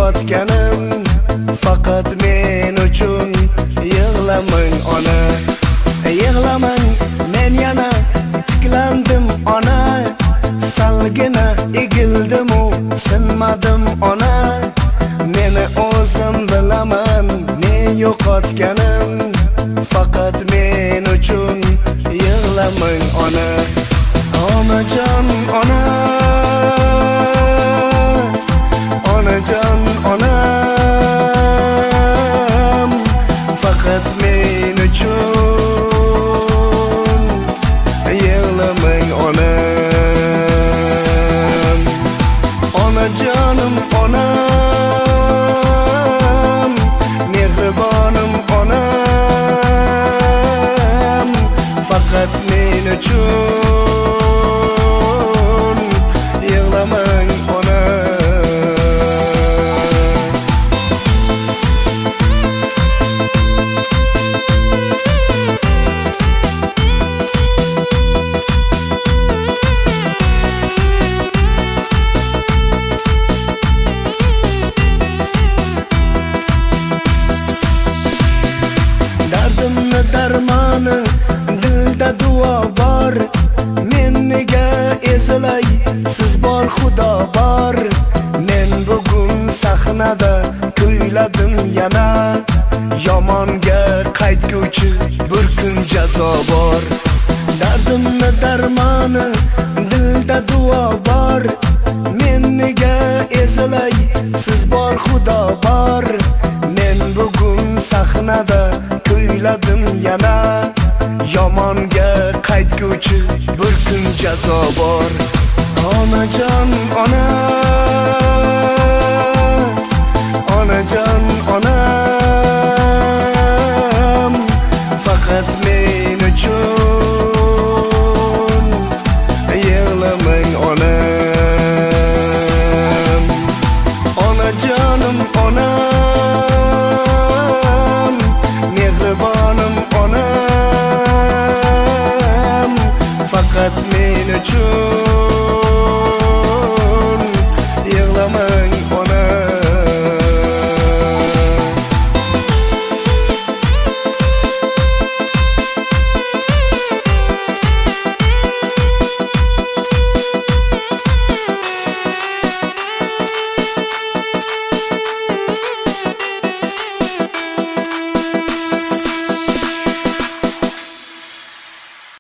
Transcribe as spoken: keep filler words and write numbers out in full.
yo'qotganim faqat men uchun. Yig'lamang ona, yig'lamang, men yana tiklandim ona. Salgina egildim u, sinmadim ona. Meni o'zim bilaman, ne yo'qotganim faqat men uchun. Yig'lamang ona, onajon ona, onajon onam, faqat men uchun. Yig'lamang ona, onajonim onam, mehribonim onam, faqat men uchun. Yig'lamang ona. Dardimni darmoni, dilda duo bor. Men nega ezilay, siz bor, Xudo bor. Men bugun sahnada kuyladim yana. Yomonga qaytguvchi bir kun jazo bor. Dardimni darmoni, dilda duo bor. Men nega ezilay, siz bor, Xudo bor. Men bugun sahnada kuyladim yana. Yomonga qaytguvchi bir kun jazo bor. Onajon ona,